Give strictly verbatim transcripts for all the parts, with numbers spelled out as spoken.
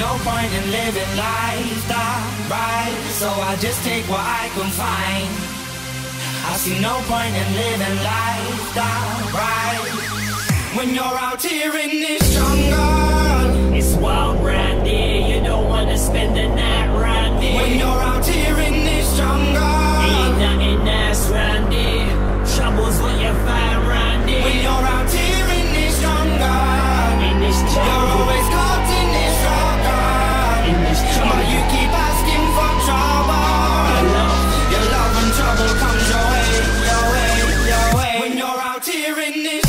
no point in living life that right, so I just take what I can find. I see no point in living life that right. When you're out here in this jungle, it's wild round here, you don't wanna spend the night round here. When you're out here in this jungle, ain't nothing nice round here. Trouble's what you find round here. When you're out here in this jungle, in this jungle, you're always caught in this struggle. In this jungle, but you keep asking for trouble. Your love, your love and trouble comes your way, your way, your way. When you're out here in this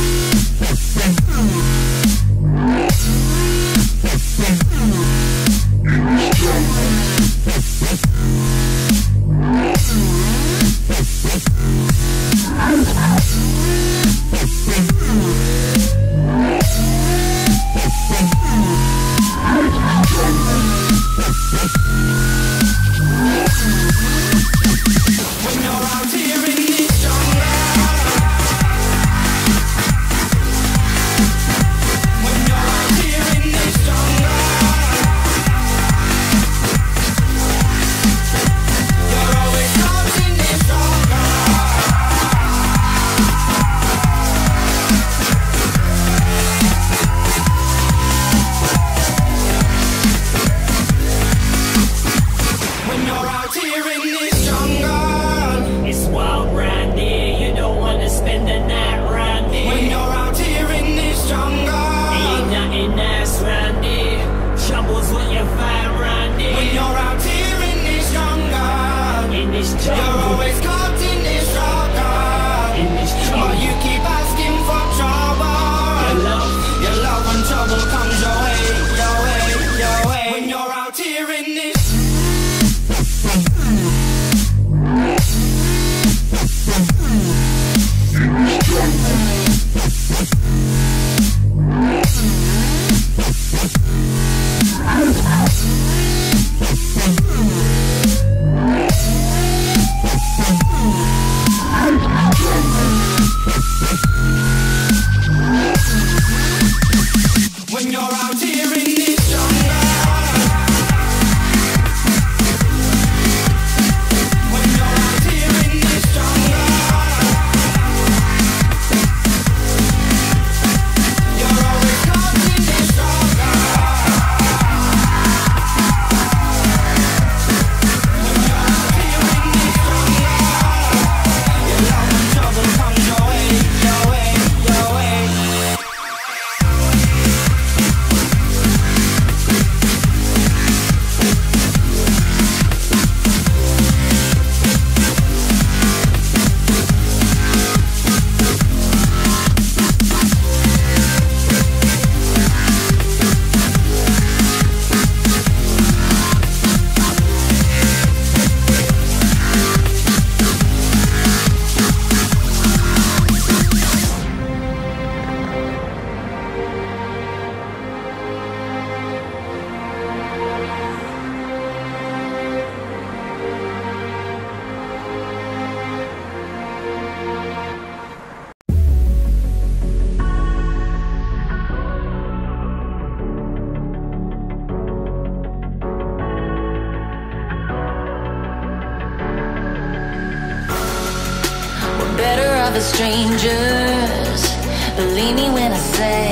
strangers. Believe me when I say,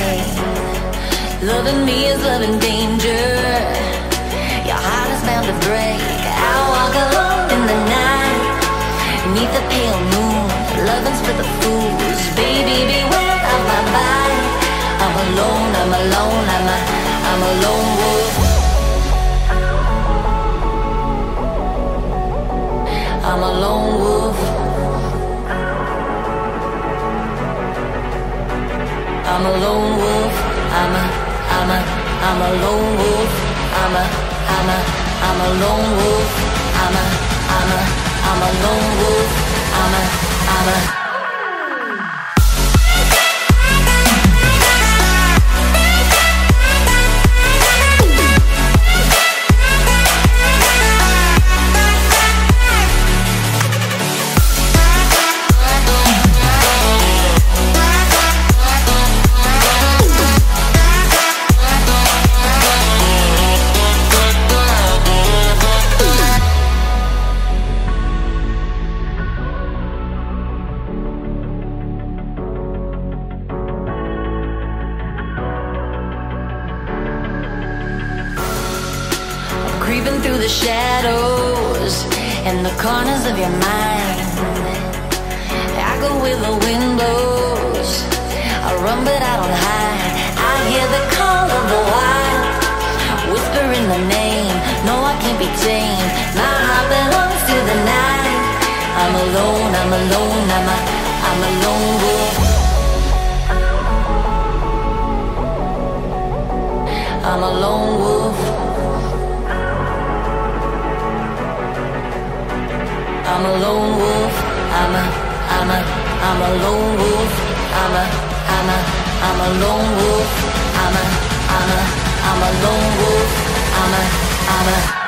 loving me is loving danger. Your heart is bound to break. I walk alone in the night, beneath the pale moon. Loving's for the fools. Baby, beware of my bite. I'm alone, I'm alone, I'm a, I'm a lone wolf. I'm a lone wolf. I'm a lone wolf. I'm a, I'm a, I'm a lone wolf. I'm a, I'm a, I'm a lone wolf. I'm a, I'm a, I'm a lone wolf. I'm a, I'm a. Creeping through the shadows in the corners of your mind. I go where the wind blows, I run but I don't hide. I hear the call of the wild, whispering the name. No, I can't be tamed. My heart belongs to the night. I'm alone, I'm alone, I'm a, I'm a lone wolf. I'm a lone wolf. I'm a lone wolf. I'm a, I'm a, I'm a lone wolf. I'm a, I'm a, I'm a lone wolf. I'm a, I'm a, I'm a lone wolf. I'm a, I'm a